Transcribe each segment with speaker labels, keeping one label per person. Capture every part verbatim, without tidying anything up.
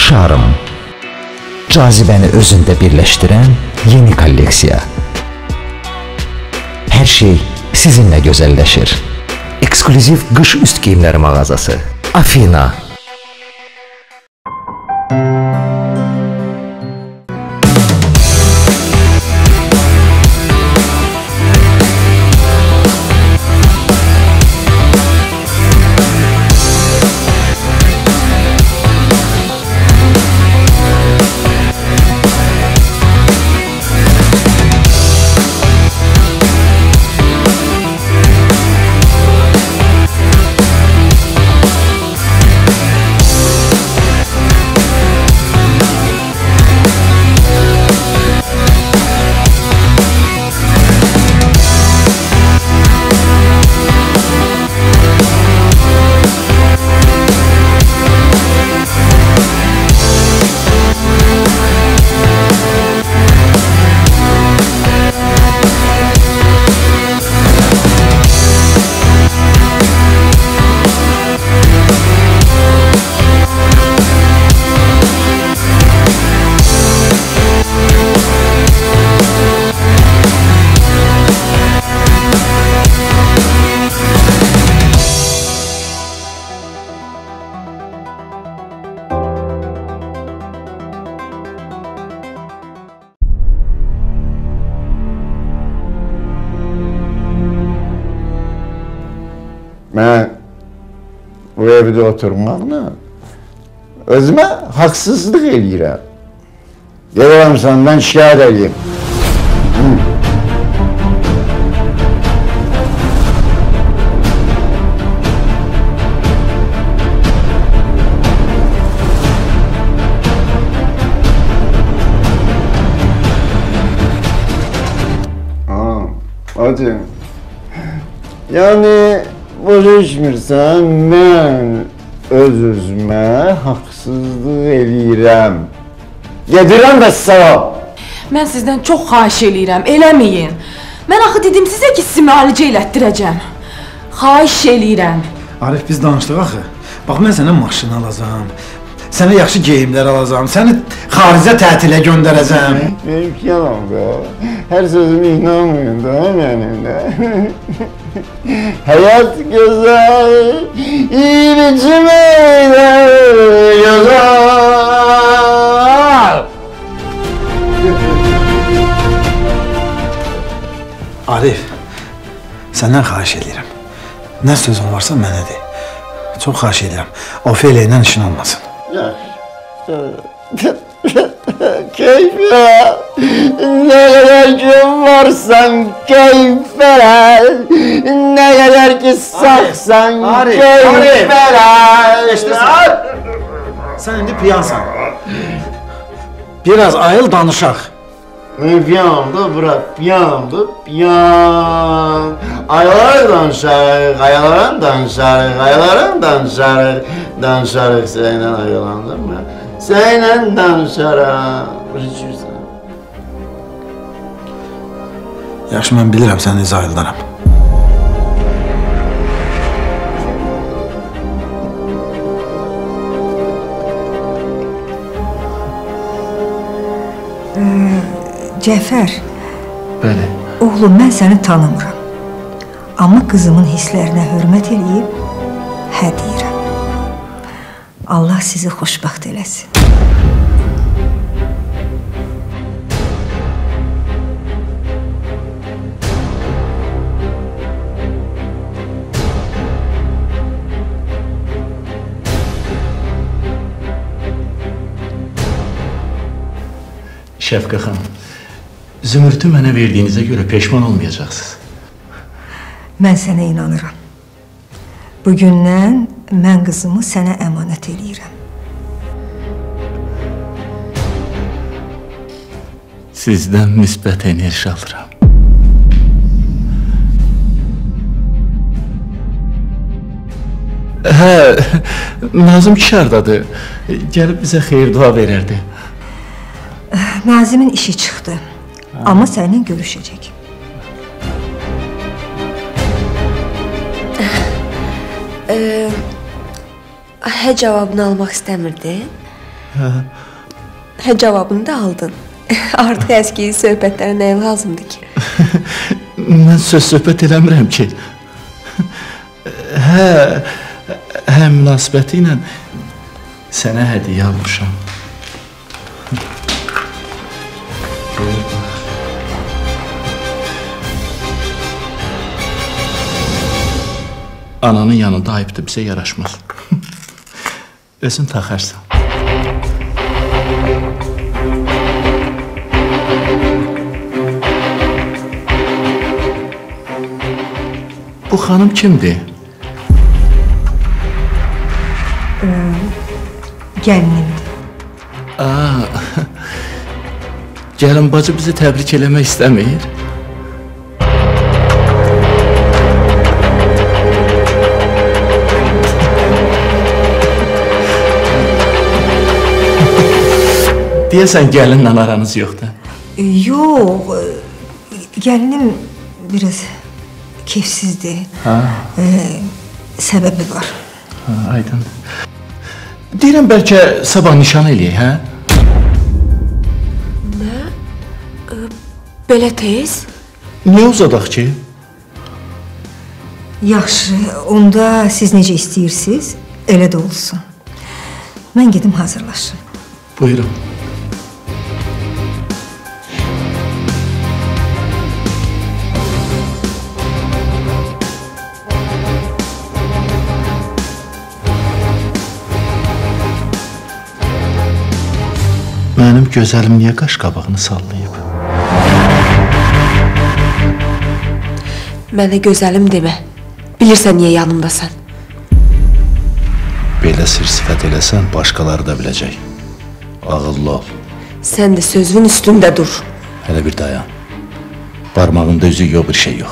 Speaker 1: Şarm. Cazibəni özündə birləşdirən yeni kolleksiya. Hər şey sizinlə gözəlləşir. Eksklüziv qış üst geyimləri mağazası. Afina.
Speaker 2: Mən bu evdə oturmaqla özümə haqsızlıq eləyirəm. Deyirəm səndən şikayət edeyim. Hadi. Yani başa düşmürsən, mən öz-özümə haqsızlıq eləyirəm. Gedirəm və salam.
Speaker 3: Mən sizdən çox xahiş eləyirəm, eləməyin. Mən axı dedim sizə ki, sizi müalicə elətdirəcəm. Xahiş eləyirəm.
Speaker 4: Arif, biz danışdıq axı. Bax, mən sənə maşın alacam, sənə yaxşı geyimlər alacam, səni xaricə tətilə göndərəcəm.
Speaker 2: Benim yalan da, hər sözümü inanmayın da, mənim də. Hayat güzel, iyi biçimiyle güzel.
Speaker 4: Arif, səndən xahiş edirəm. Nə sözün varsa mənə de. Çox xahiş edirəm. Ofeliya ilə işin olmasın.
Speaker 2: Keyfe, ne kadar gün varsan keyfe, ne kadar ki saksan keyfe.
Speaker 4: Sən indi piyansan. Biraz ayıl danışaq.
Speaker 2: Piyanım da bırak, piyanım da piyan. Aylar danışarıq, aylarım danışarıq, aylarım danışarıq, danışarıq seninle ayılandım mı? Seninle danışarıq. Rıçırsan.
Speaker 4: Yaxşı, mən bilirəm sən necə ayıldaram.
Speaker 5: Cəfər.
Speaker 6: Bəli.
Speaker 5: Oğlum, mən səni tanımıram. Amma qızımın hisslərinə hörmət eləyib, hə deyirəm. Allah sizi xoşbəxt eləsin.
Speaker 6: Şəfqə xanım, zümrütü mənə verdiyinizə görə peşman olmayacaqsınız.
Speaker 5: Mən sənə inanıram. Bugündən mən qızımı sənə əmanət eləyirəm.
Speaker 6: Sizdən müsbət enerji alıram. Hə, Nazım kişi hardadır. Gəlib bizə xeyir dua verərdi.
Speaker 5: Nazimin işi çıxdı, amma səninlə görüşəcək.
Speaker 7: Hə cavabını almaq istəmirdin? Hə, cavabını da aldın. Artıq əski söhbətlərə nə lazımdır ki?
Speaker 6: Mən söz söhbət eləmirəm ki. Hə, hə münasibəti ilə sənə hədiyyə almışam. Ananın yanında ayıbdır, bizə yaraşmaz. Özün taxarsan. Bu xanım kimdir?
Speaker 5: Gəlinimdir.
Speaker 6: Gəlin bacı bizi təbrik eləmək istəmir. Deyəsən gəlinlə aranız yoxdur.
Speaker 5: Yox, gəlinim biraz keyfsizdir.
Speaker 6: Ha?
Speaker 5: Ee, səbəbi var.
Speaker 6: Ha, aydın. Deyirəm bəlkə sabah nişan eləyək, hə?
Speaker 7: Nə? Belə tez?
Speaker 6: Niyə uzadaq ki?
Speaker 5: Yaxşı, onda siz necə istəyirsiniz, elə də olsun. Mən gedim hazırlaşım.
Speaker 6: Buyurun. Mənim gözəlim niyə qaş qabağını sallayıb?
Speaker 7: Mənə gözəlim demə. Bilirsən niyə yanımdasan?
Speaker 6: Belə sir sifət eləsən, başqaları da biləcək. Ağıllı ol.
Speaker 7: Sən də sözün üstündə dur.
Speaker 6: Hələ bir dayan. Barmağında üzük yox, bir şey yox.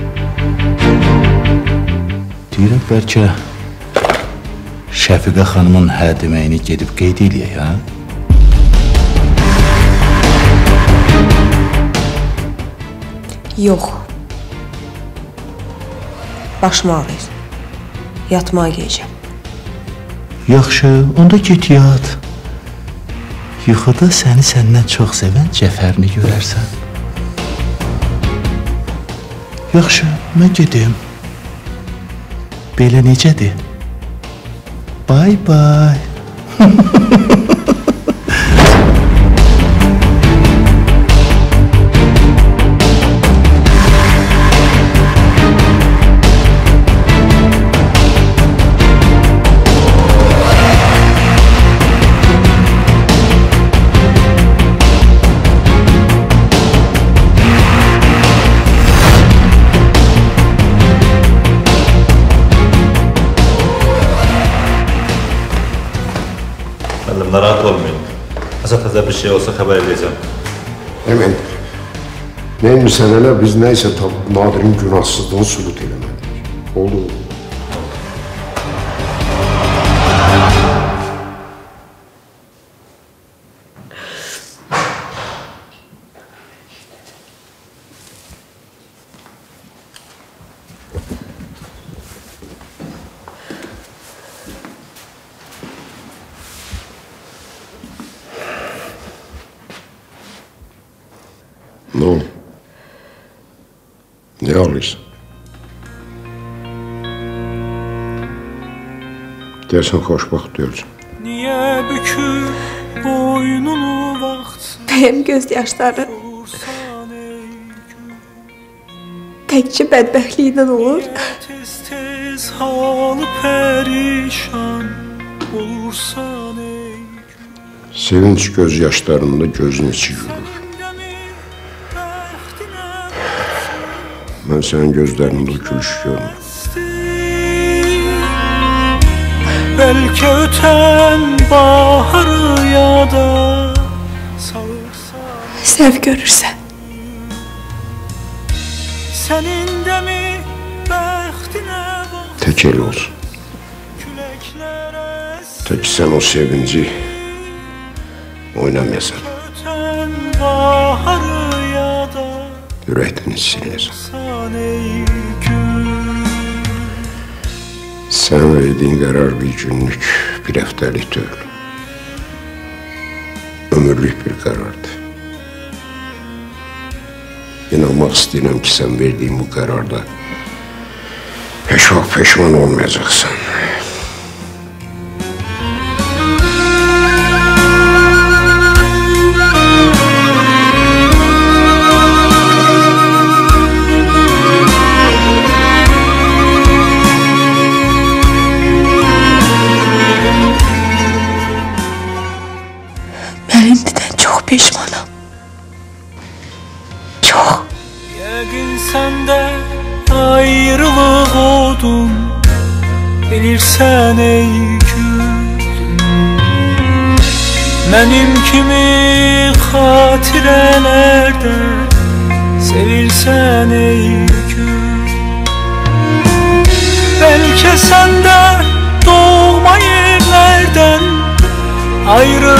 Speaker 6: Deyirəm, bəlkə Şəfiqə xanımın hə deməyini gedib qeyd eləyək, hə?
Speaker 7: Yox. Başım ağrıyır. Yatmağa geleceğim.
Speaker 6: Yaxşı, onda get yat. Yuxuda səni səndən çox sevən Cəfərini görərsən. Yaxşı, mən gedim. Belə necədir? Bye bye.
Speaker 8: Narahat olmayın. Azat-azat bir şey olsa haber edeceğim.
Speaker 2: Hemen. Ne meseleler biz neyse Nadir'in günahsızlığını sübut eləmədik. Oldu. Ne oldu? Ne ağlıyorsun? Dersen xoşbaxt diyorsun.
Speaker 9: Niye bükür boynunu vaxt?
Speaker 7: Benim gözyaşları təkcə bədbəxtlikdən olur.
Speaker 9: Tez tez halı perişan olursan ey.
Speaker 2: Sevinç gözyaşlarında gözün içi gülür. Ben senin gözlerinde gülüş görmüyorum.
Speaker 9: Belki öten baharı ya da
Speaker 7: Sev görürsen.
Speaker 9: Senin de mi bəxtinə bax?
Speaker 2: Tek el olsun. Tek sen o sevinci oynamayasan.
Speaker 9: Öten baharı ya da
Speaker 2: Yürekten hissinir. Sen verdiğin karar bir günlük, bir haftalık değil.
Speaker 10: ömürlük bir karardı. İnanmak istəyirəm ki, sen verdiğin bu kararda hiç vaxt peşman olmayacaksın.
Speaker 7: Ben indidən çox peşmanam. Çox.
Speaker 9: Yəqin səndə ayrılıq odun, bilirsən ey gül. Mənim kimi xatirələrdə sevirsən ey gül. Bəlkə səndə doğma yerlərdən ayrı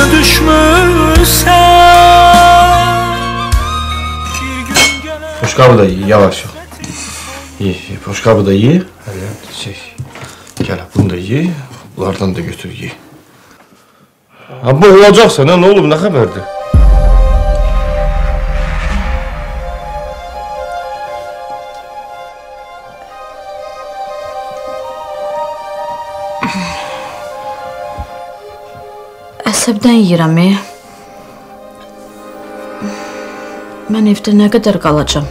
Speaker 9: düşmüşsən.
Speaker 6: Boşqabı da ye, yavaş ol. Ye, ye, boşqabı da ye. Hələ şey, gəl, bunu da ye, bunlardan da götür ye. Ha, bu olacaqsa, nə olub, nə xəbərdir?
Speaker 11: Əsəbdən yiyirəm, e. Mən evdə nə qədər qalacam?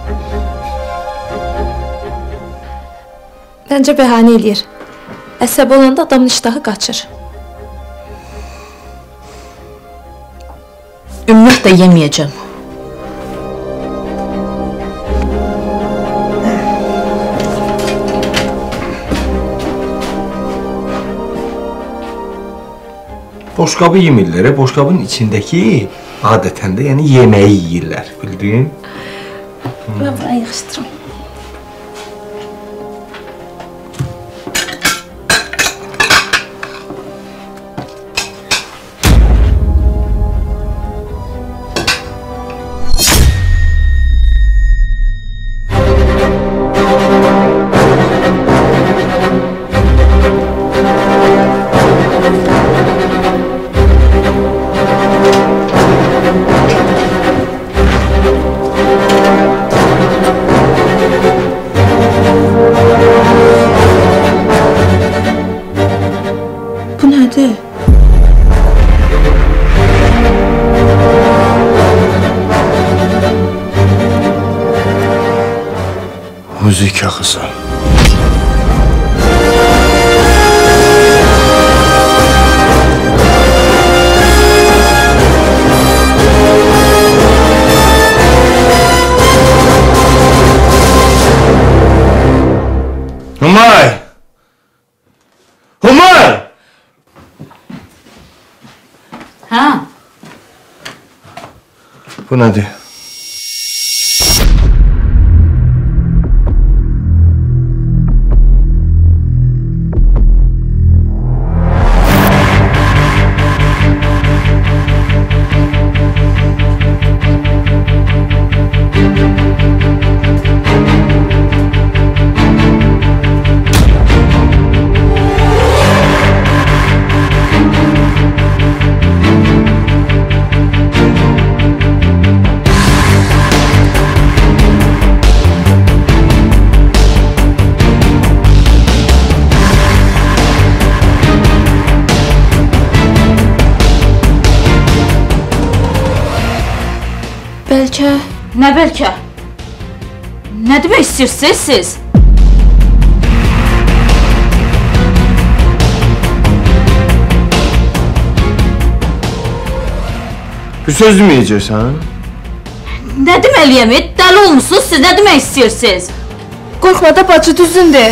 Speaker 7: Məncə bəhanə eləyir. Əsəb olanda adamın iştahı qaçır.
Speaker 11: Ümumiyyətlə yeməyəcəm.
Speaker 6: Boşqabı yemirlər, boşqabın içindəki adətən də yəni yeməyi yeyirlər, bildin?
Speaker 7: Mən buraya yığışdırım. Bu nədir?
Speaker 6: Müzik axısı. Humay! Humay!
Speaker 11: Ha?
Speaker 6: Bu nədir?
Speaker 11: Bəlkə... Nə bəlkə? Nə demək istəyirsiniz siz?
Speaker 6: Bir söz deməyəcəksən?
Speaker 11: Nə deməliyəm? Dəli olmuşsunuz, siz nə demək istəyirsiniz?
Speaker 3: Qorxma da bacı düzündür.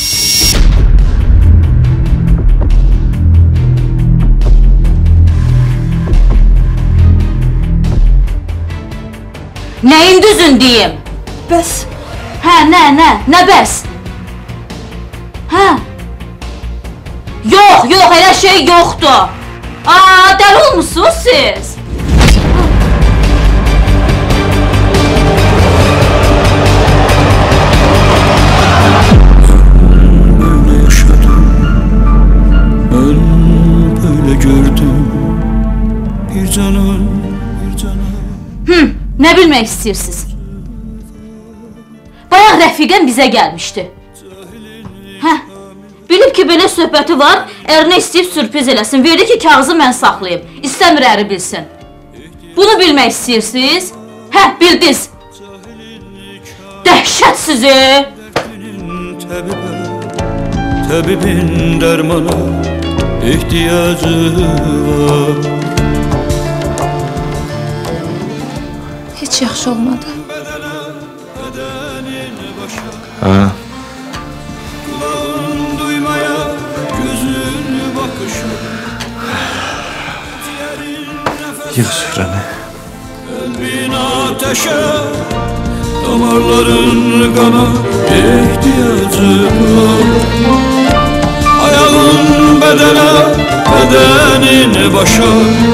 Speaker 11: Nəyin düzün deyim?
Speaker 3: Bəs?
Speaker 11: Hə, nə, nə, nə bəs? Hə? Yox, yox, elə şey yoxdur. Aa, dəli olmuşsunuz siz?
Speaker 9: Böyle yaşadım, ben böyle gördüm. bir canım, bir canım.
Speaker 11: Hı, nə bilmək istəyirsiniz? Bayaq rəfiqəm bizə gəlmişdi. Hə, bilib ki, belə söhbəti var, ərinə istəyib sürpriz eləsin. Verdi ki, kağızı mən saxlayıb, istəmir əri bilsin. Bunu bilmək istəyirsiniz? Hə, bildiniz. Dəhşət sizi!
Speaker 9: Təbibin dərmana ehtiyacı var.
Speaker 12: Heç yaxşı olmadı.
Speaker 6: Hə. Yığ süfrəni.
Speaker 9: Qəlbin ateşə, damarların qana ehtiyacı var. Ayağın bədənə, bədənin başa,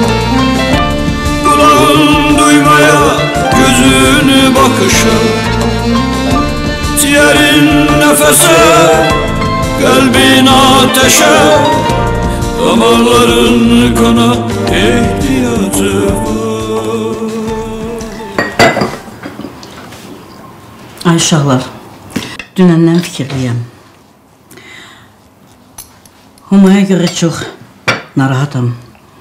Speaker 9: kulağın duymaya, gözün bakışa, ciğerin nefese, kalbin ateşe, damarların kana ihtiyacı var.
Speaker 13: Ay uşaqlar, dünəndən fikirliyəm. Humaya görə çox narahatam.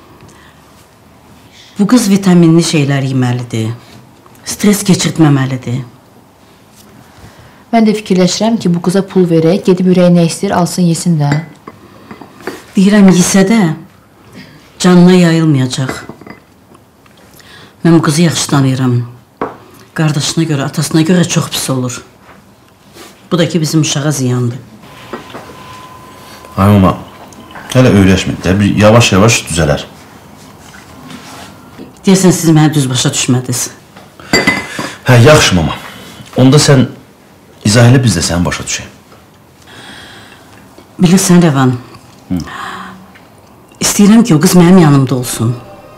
Speaker 13: Bu qız vitaminli şeylər yeməlidir, stres keçirtməməlidir.
Speaker 14: Mən də fikirləşirəm ki, bu qıza pul verək, gedib ürəyi nə istəyir, alsın, yesin də.
Speaker 13: Deyirəm, yesə də canına yayılmayacaq. Mən bu qızı yaxşı tanıyıram. Qardaşına görə, atasına görə çox pis olur. Bu da ki, bizim uşağa ziyandır.
Speaker 15: Ay mama, hələ öyrəşməyib də, bir yavaş-yavaş düzələr.
Speaker 13: Deyəsən, siz mənə düz başa düşmədiniz.
Speaker 15: Hə, yaxşı mama. Onda sən izah elə, biz də səni başa düşək.
Speaker 13: Bilirsən, Rəvan, istəyirəm ki, o qız mənim yanımda olsun.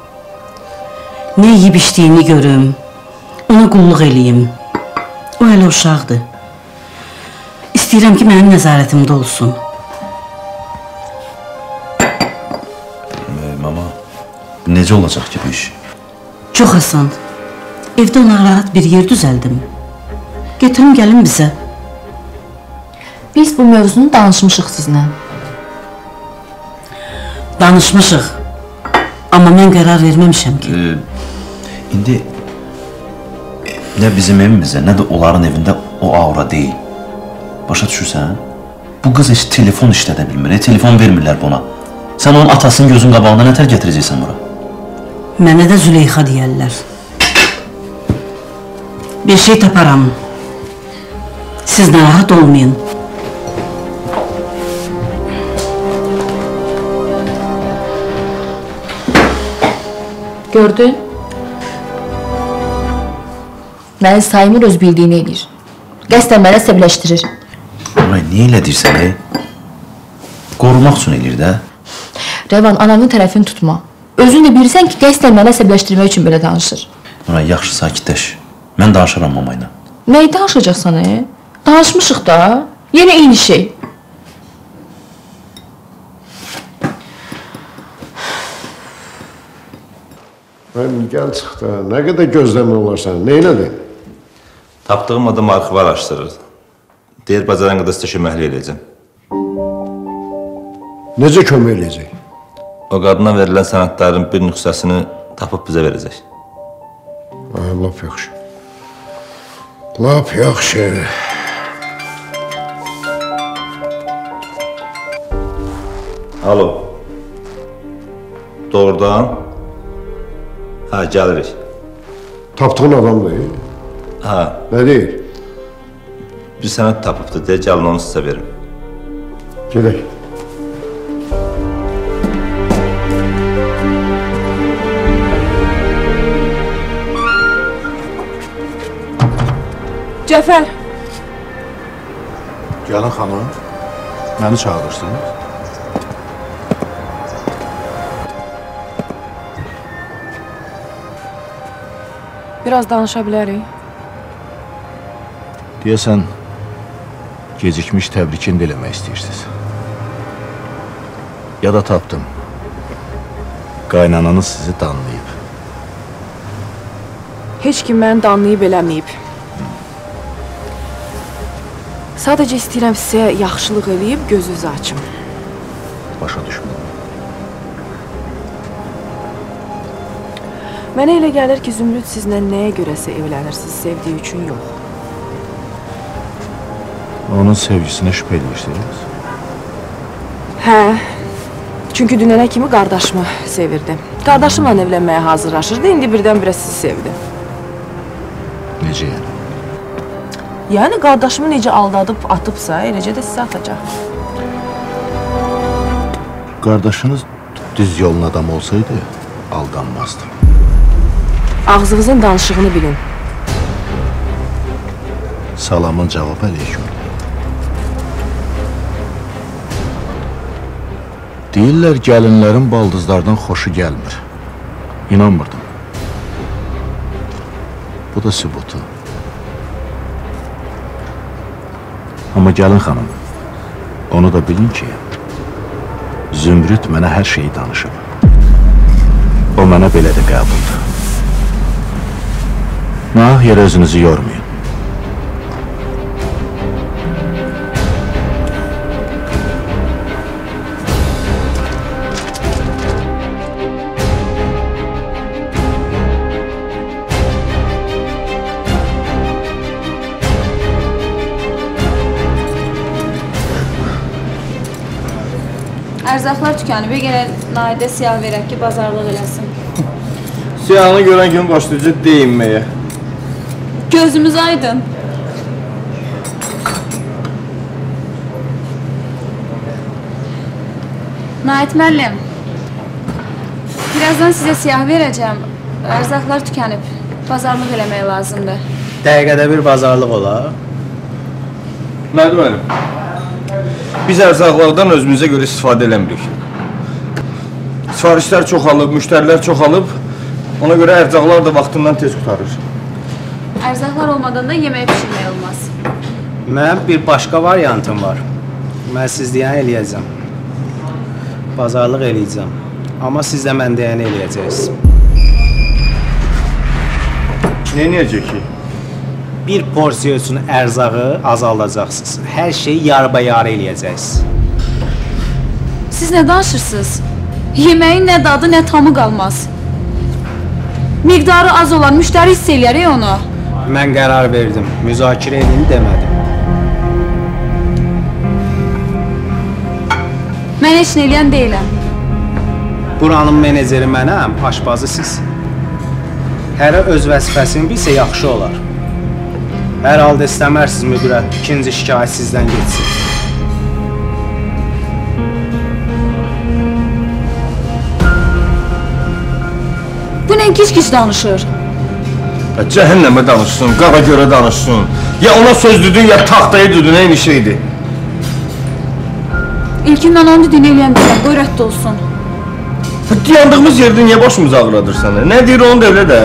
Speaker 13: Nə yiyib içdiyini görüm, ona qulluq eləyim. O hələ uşaqdır. İstəyirəm ki, mənim nəzarətimdə olsun.
Speaker 15: Mama, necə olacaq ki bu iş?
Speaker 13: Çox asan. Evdə ona rahat bir yer düzəldim. Getirin, gəlin bizə.
Speaker 14: Biz bu mövzunu danışmışıq sizlə.
Speaker 13: Danışmışıq. Amma mən qərar verməmişəm ki.
Speaker 15: Ee, indi nə bizim evimizdə, nə də onların evində o aura deyil. Başa düşürsən? Bu qız heç telefon işlədə bilmir, telefon vermirlər buna. Sən onun atasının gözün qabağında nətər gətirəcəksən bura?
Speaker 13: Mənə də Züleyxa deyərlər. Bir şey taparam. Siz narahat olmayın.
Speaker 14: Gördün? Məni saymır, öz bildiyini edir. Qəsdən mənə səbləşdirir.
Speaker 15: Nuray, niyə elə deyirsən, ey? Qorumaq üçün edir də.
Speaker 14: Rəvan, anamın tərəfini tutma. Özün də bilirsən ki, qəsdən mənə səbləşdirmək üçün belə danışır.
Speaker 15: Nuray, yaxşı, sakitləş. Mən danışaram mamayla.
Speaker 14: Nəyi danışacaqsan, e? Danışmışıq da. Yenə eyni şey.
Speaker 10: Mən gəl çıx da, nə qədər gözləmə olarsan, nə elədin?
Speaker 8: Tapdığım adam arxiv araşdırır. Deyir, bacaran qədər sizə köməkli eləyəcəm.
Speaker 10: Necə kömək eləyəcək?
Speaker 8: O qadına verilən sənədlərin bir nüsxəsini tapıb bizə verəcək.
Speaker 10: Ay, lap yaxşı. Lap yaxşı.
Speaker 8: Alo. Doğrudan? Hə, gəlirik.
Speaker 10: Tapdığın adam deyil?
Speaker 8: Hə.
Speaker 10: Nə deyir?
Speaker 8: Bir sənət tapıbdır, deyə gəlin onu sizə verim.
Speaker 10: Gedək.
Speaker 3: Cəfər.
Speaker 4: Gəlin xanım, məni çağırırsınız?
Speaker 3: Biraz danışa bilərik.
Speaker 4: Deyəsən, gecikmiş təbrikini də eləmək istəyirsiniz. Ya da tapdım. qaynananız sizi danlayıb.
Speaker 3: Heç kim məni danlayıb eləməyib. Sadəcə istəyirəm sizə yaxşılıq eləyib gözünüzü açım.
Speaker 4: Başa düşmədim.
Speaker 3: Mənə elə gəlir ki, Zümrüd sizlə nəyə görəsə evlənirsiniz, sevdiyi üçün yox.
Speaker 4: Onun sevgisinə şübhə edirsiniz?
Speaker 3: Hə, çünki dünənə kimi qardaşımı sevirdi. Qardaşımla evlənməyə hazırlaşırdı, indi birdən-birə sizi sevdi.
Speaker 4: Necə yəni?
Speaker 3: Yəni, qardaşımı necə aldadıb atıbsa, eləcə də sizi atacaq.
Speaker 4: Qardaşınız düz yolun adam olsaydı, aldanmazdı.
Speaker 3: Ağzınızın danışığını bilin.
Speaker 4: Salamın cavab əleyküm. Deyirlər, gəlinlərin baldızlardan xoşu gəlmir. İnanmırdım. Bu da sübutu. Amma gəlin xanım, onu da bilin ki, Zümrüd mənə hər şeyi danışıb. O mənə belə də qəbuldur. Nahaq yerə özünüzü yormayın.
Speaker 12: Ərzaqlar tükənib, gələn Naidə siyah verək ki, bazarlıq eləsin.
Speaker 6: Siyahını görən gün başlayacaq deyinməyə.
Speaker 12: Gözümüz aydın. Naid müəllim, birazdan sizə siyah verəcəm. Ərzaqlar tükənib, bazarlıq eləmək lazımdır.
Speaker 16: Dəqiqədə bir bazarlıq olar.
Speaker 6: Nədir mənim? Biz ərzaqlardan özümüzə görə istifadə eləmirik. Sifarişlər çoxalıb, müştərilər çoxalıb, ona görə ərzaqlar da vaxtından tez qutarır.
Speaker 12: Ərzaqlar olmadan da yemək pişirmək olmaz.
Speaker 16: Mənim bir başqa variantım var. Mən siz deyən eləyəcəm. Bazarlıq eləyəcəm. Amma siz də mən deyən eləyəcəksiniz.
Speaker 6: Nə eləyəcək ki?
Speaker 16: Bir porsiya üçün ərzağı azaldacaqsınız. Hər şeyi yarı-yarı eləyəcəksiniz.
Speaker 12: Siz nə danışırsınız? Yeməyin nə dadı, nə tamı qalmaz. Miqdarı az olan müştəri hiss eləyərik onu.
Speaker 16: Mən qərar verdim. Müzakirə edin demədim.
Speaker 12: Mən heç nə eləyən deyiləm.
Speaker 16: Buranın meneceri mənəm, aşbazı siz. Hərə öz vəzifəsini bilsə yaxşı olar. Hər halda istəmərsiniz müdürə, ikinci şikayət sizdən geçsin.
Speaker 12: Bu nə kiç-kiç danışır?
Speaker 6: Cəhənnəmə danışsın, qara görə danışsın. Ya ona söz düdün, ya taxtaya düdün, eyni şeydir.
Speaker 12: İlkin mən onu düdüyünü eləyən deyəm, qoy rədd olsun.
Speaker 6: Yandığımız yerdə niyə başımızı ağrıdırsan? Nə deyir onu da elə də?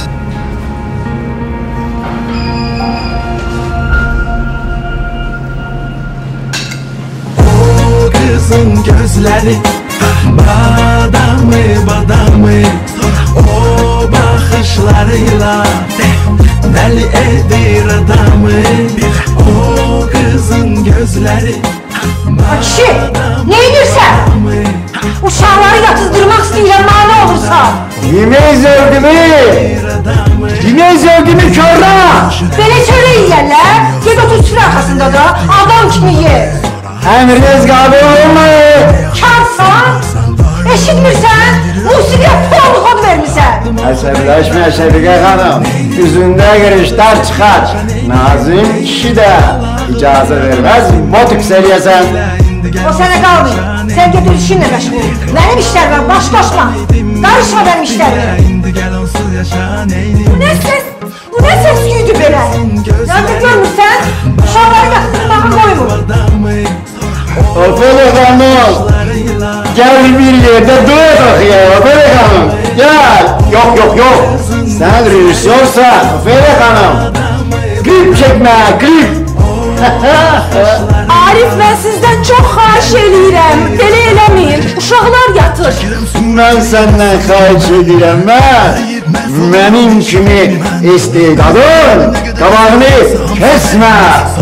Speaker 9: Kızın gözleri badamı badamı, o bakışlarıyla deli edir adamı. O kızın gözleri
Speaker 5: Kişi, ne edirsən? Uşaqları yatızdırmaq istəyirəm, mani olursan.
Speaker 2: Yemək zövqümü, yemək zövqümü körlə.
Speaker 5: Belə çörə yiyərlər, ged otur süfrə arxasında da, adam kimi ye.
Speaker 2: Əmriniz qabil olmayın.
Speaker 5: Karsan, eşitmirsən, musiqiyə pol xod vermirsən.
Speaker 2: Əsəbləşmə Şəfiqə xanım, üzündə qırışlar çıxar. Nazim kişi də icazə verməz, botoks eləyəsən.
Speaker 5: O sənə qalmayın, sən gedir işinlə məşğul. Mənim işlərimə baş qoşma, qarışma mənim işlərimə. Bu nə səs, bu nə səs güydü belə? Yəni görmürsən, uşaqları yatızdırmağa qoymur.
Speaker 2: Opele xanım, gəl bir yerdə duydaq ya, Opele xanım, gəl. Yox, yox, yox, sən rejissorsan, Opele xanım. Klip çəkmə, klip.
Speaker 3: Arif, mən sizdən çox xahiş eləyirəm. Belə eləməyin, uşaqlar yatır.
Speaker 2: Mən səndən xahiş edirəm, mən. Mənim kimi istedadın qabağını kesmə.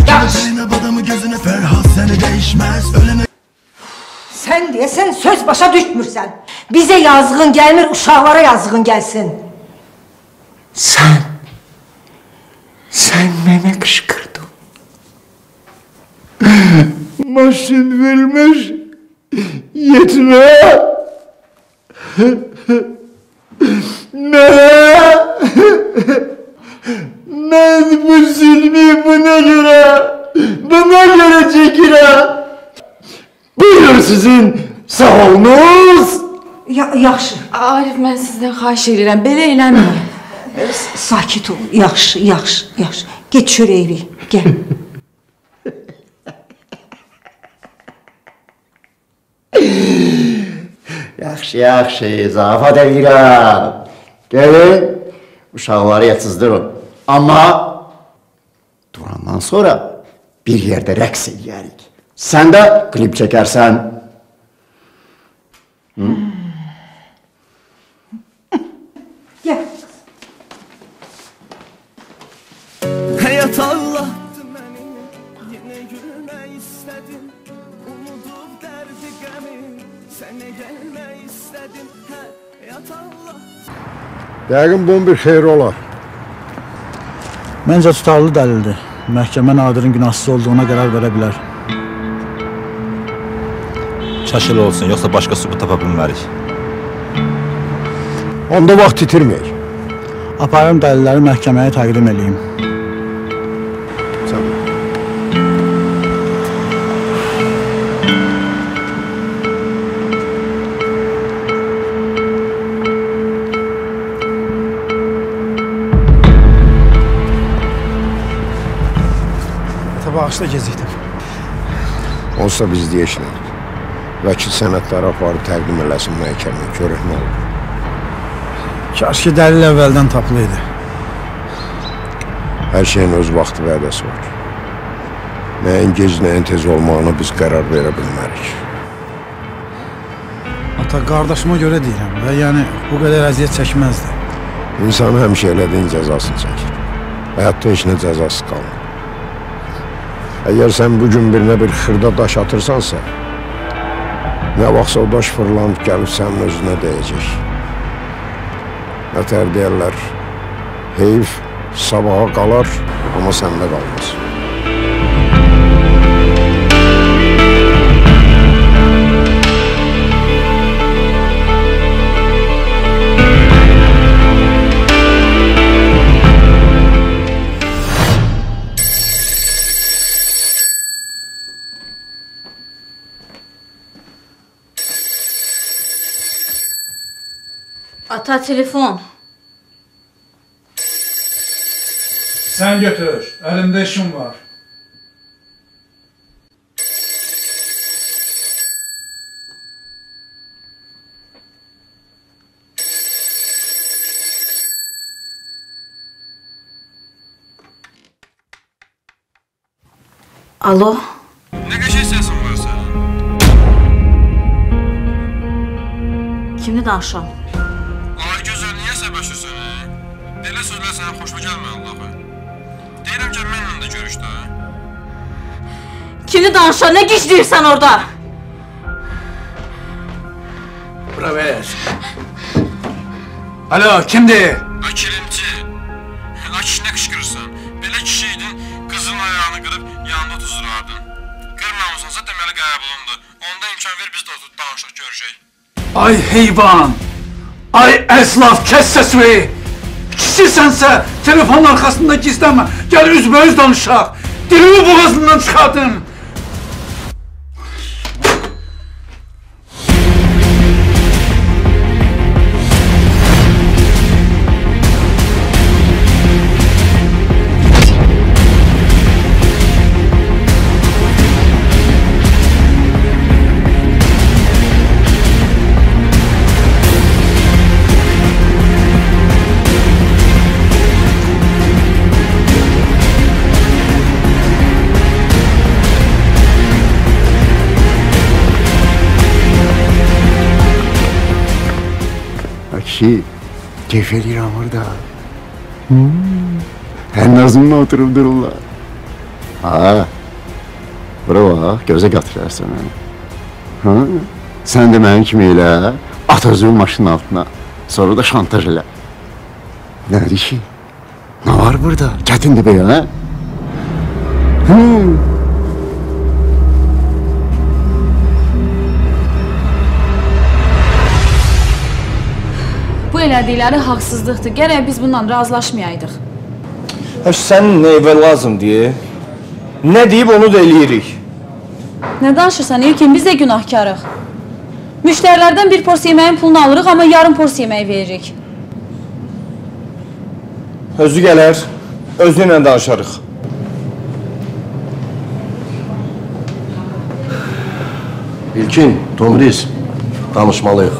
Speaker 5: Sən deyəsən söz başa düşmürsən. Bizə yazığın gəlmir, uşaqlara yazığın gəlsin.
Speaker 2: Sən, sən mənə qışqırdın. Maşın vermiş, yetmə. Mənə, mən bu zülmü buna görə, buna görə çəkirəm. Buyur sizin sağ olunuz.
Speaker 5: Ya, yaxşı.
Speaker 3: Arif, mən sizdən xahiş edirəm, belə eləməyin.
Speaker 5: Sakit ol, yaxşı, yaxşı, yaxşı. Get çörəyi, gəl.
Speaker 2: Yaxşı, yaxşı, zarafat edirəm. Gəlin, uşaqları yatsızdırın. Amma durandan sonra bir yerdə rəqs edərik. Sən də klip çəkərsən.
Speaker 5: Gəl.
Speaker 9: Həyat ağlatdı məni, yenə gülmək istədim. Unudub dərdi qəmi, sənə gəlmək istədim. Həyat ağlatdı.
Speaker 10: Yəqin bunun bir xeyri olar.
Speaker 17: Məncə tutarlı dəlildir. Məhkəmə Nadirin günahsız olduğuna qərar verə bilər.
Speaker 8: Çəşil olsun, yoxsa başqa sübut tapa bilmərik.
Speaker 10: Onda vaxt itirməyək.
Speaker 17: Aparım dəlilləri məhkəməyə təqdim edeyim. Bağışla gecikdim.
Speaker 10: Olsa biz deyəşlər. Vəkil sənədləri aparı təqdim eləsin məhkəməyə, görək nə olur.
Speaker 17: Kaş ki, dəlil əvvəldən tapılıydı.
Speaker 10: Hər şeyin öz vaxtı vədəsi var. Nəyin gec, nəyin tez olmağına biz qərar verə bilmərik.
Speaker 17: Ata, qardaşıma görə deyirəm və yəni bu qədər əziyyət çəkməzdi.
Speaker 10: İnsanı həmişə elədiyin cəzasını çəkir. Həyatda heç nə cəzasız qalmır. Əgər sən bugün birinə bir xırda daş atırsansa, nə vaxtsa o daş fırlanıb gəlib sənin özünə dəyəcək. Nətər deyərlər, heyf sabaha qalar, amma səndə qalmaz.
Speaker 11: Ata, telefon.
Speaker 17: Sən götür, əlimdə işim var.
Speaker 11: Alo?
Speaker 6: Nə qəşəng səsin var sənin?
Speaker 11: Kimlə danışam?
Speaker 6: Ay gözəl, niyə səbəşirsən, hə? Belə sözlər sənə xoşma gəlmə Allah'a. Deyirəm ki, mənlə də görüş də.
Speaker 11: Kimlə danışam, nə gizləyirsən orada?
Speaker 17: Bura ver. Alo, kimdir?
Speaker 6: Ay kilimci. Ay kişi nə qışqırırsan? Belə kişiydin, qızın ayağını qırıb yanında tuzurardın. Qırmamışsansa deməli qəbulundur. Onda imkan ver, biz də oturub danışıq, görüşək.
Speaker 17: Ay heyvan! Ay əslaf, kəs səsini! Kişisənsə telefonun arxasında gizlənmə. Gəl üzbəüz danışaq. Dilimi boğazından çıxardın.
Speaker 10: kişi keyf eləyirəm orada. Hmm. Hər nazımla oturub dururlar. Ha, bura bax, gözə qatırarsan məni. Ha? Sən də mənim kimi elə, at özünün maşının altına, sonra da şantaj elə. Nədir ki? Nə var burada? Çətindir belə, hə? Hmm.
Speaker 12: Bu elədikləri haqsızlıqdır. Gərək biz bundan razılaşmayaydıq.
Speaker 6: Sənin nə evə lazım deyə? Nə deyib onu da eləyirik.
Speaker 12: Nə danışırsan İlkin? Biz də günahkarıq. Müştərilərdən bir pors yeməyin pulunu alırıq, amma yarım pors yeməyi veririk.
Speaker 6: Özü gələr, özünlə danışarıq.
Speaker 18: İlkin, Tomris, danışmalıyıq.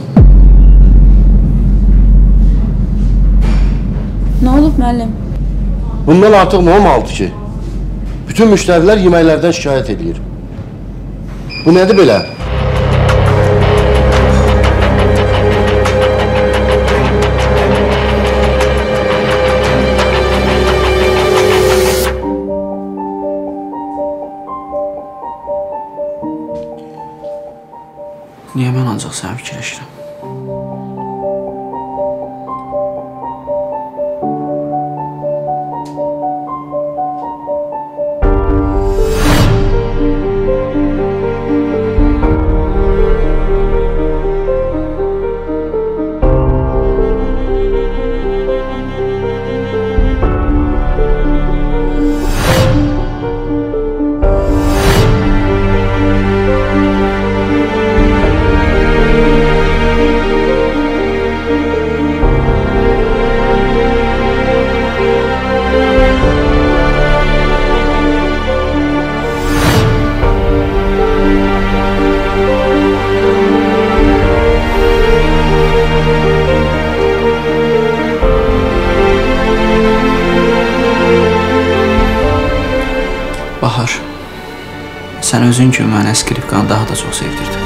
Speaker 12: Nə olub müəllim?
Speaker 18: Bundan artıq nə olmalıdır ki? Bütün müştərilər yeməklərdən şikayət edir. Bu nədir belə?
Speaker 19: Niyə mən ancaq səni fikirləşirəm? Bahar, sən özün kimi mənə skripkanı daha da çox sevdirdin.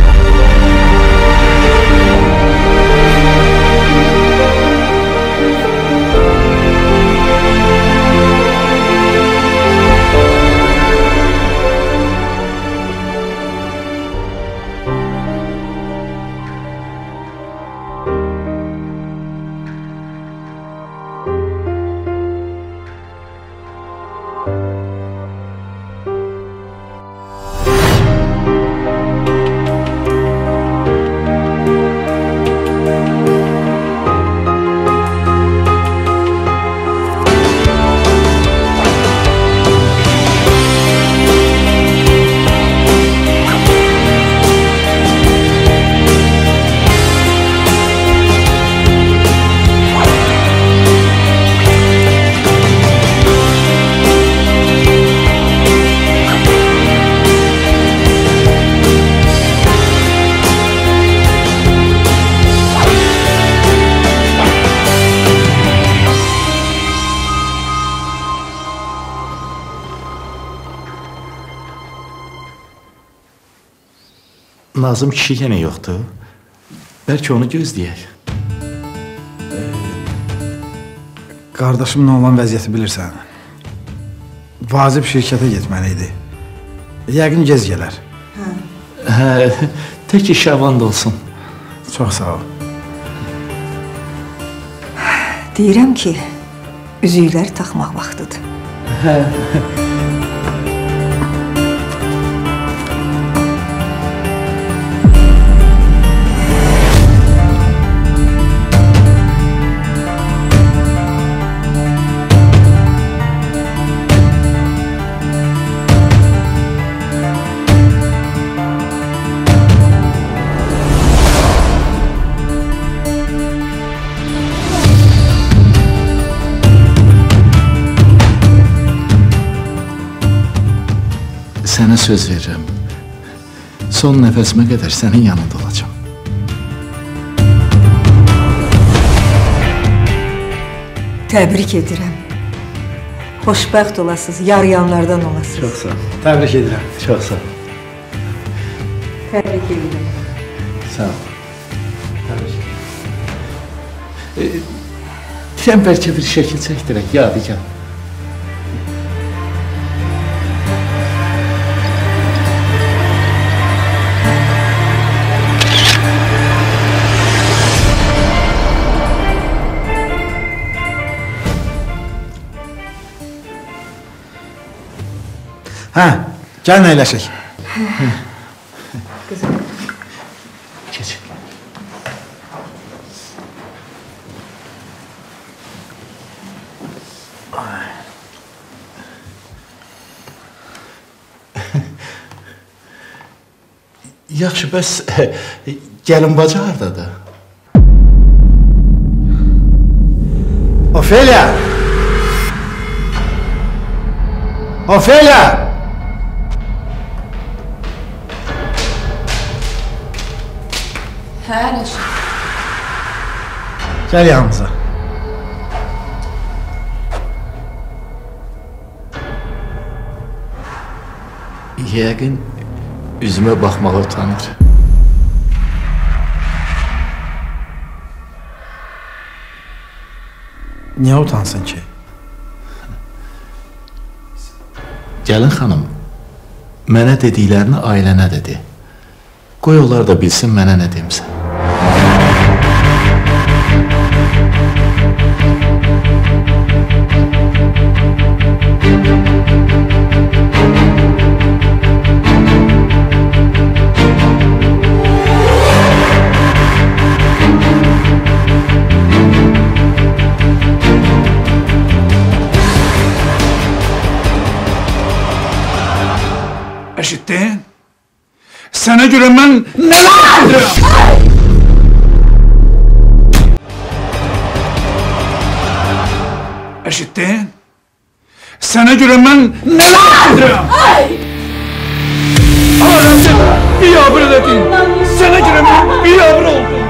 Speaker 4: Nazım kişi yenə yoxdur. Bəlkə onu gözləyək.
Speaker 17: Qardaşımla olan vəziyyəti bilirsən. Vacib şirkətə getməli idi. Yəqin gez gələr.
Speaker 4: Hə, tək iş avand olsun.
Speaker 17: Çox sağ ol.
Speaker 5: Deyirəm ki, üzükləri taxmaq vaxtıdır.
Speaker 4: Hə. Sənə söz verirəm. Son nəfəsimə qədər sənin yanında olacam.
Speaker 5: Təbrik edirəm. Xoşbəxt olasınız, yarayanlardan olasınız.
Speaker 17: Çox sağ ol. Təbrik edirəm.
Speaker 4: Çox sağ ol.
Speaker 5: Təbrik edirəm.
Speaker 4: Sağ ol.
Speaker 17: Təbrik edirəm.
Speaker 4: Deyirəm, bəlkə bir şəkil çəkdirək, yadigar.
Speaker 16: Hə, gəlin əyləşək.
Speaker 3: Qızım.
Speaker 4: Keç. Yaxşı, bəs gəlin bacı hardadır?
Speaker 16: Ofelia! Ofelia!
Speaker 3: Hə, Rəşid.
Speaker 16: Gəl yanımıza.
Speaker 4: Yəqin üzümə baxmağa utanır.
Speaker 16: Niyə utansın ki?
Speaker 4: Gəlin xanım, mənə dediklərini ailənə dedi. Qoy onlar da bilsin mənə nə demsən.
Speaker 17: Eşitdin? Sənə görə mən nələr edirəm? Eşitdin? Sənə görə mən nələr edirəm? Aləmdə biabır elədin. Sənə görə mən biabır oldum.